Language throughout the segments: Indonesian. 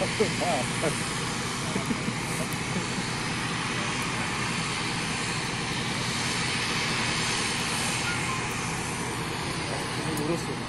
Mantap. Ini lurus ya.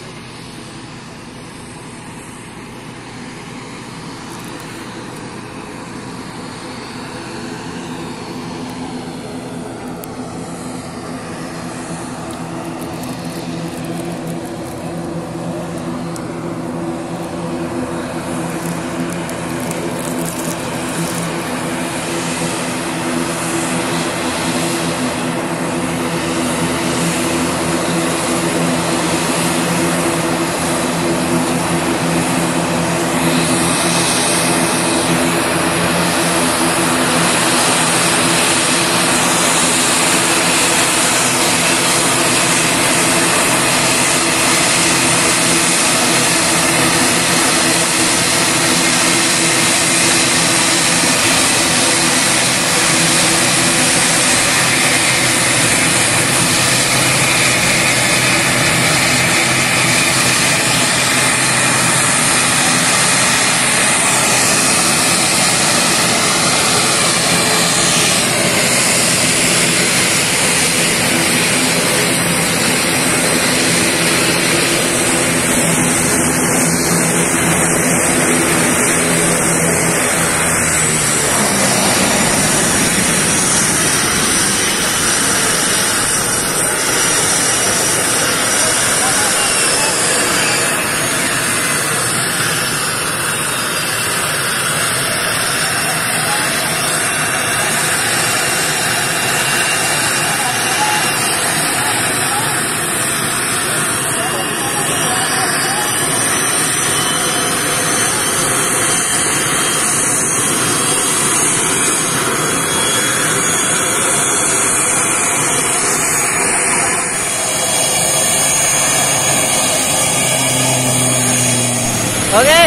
Oke,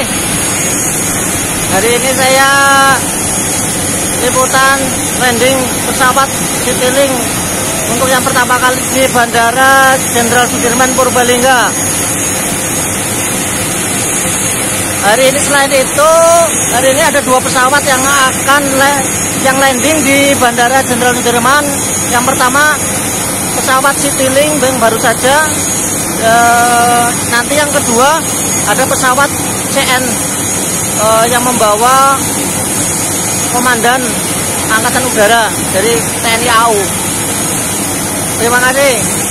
hari ini saya liputan landing pesawat Citylink untuk yang pertama kali di Bandara Jenderal Sudirman Purbalingga. Hari ini selain itu, hari ini ada 2 pesawat yang akan landing di Bandara Jenderal Sudirman. Yang pertama pesawat Citylink yang baru saja. Nanti yang kedua ada pesawat CN yang membawa komandan Angkatan Udara dari TNI AU. Terima kasih.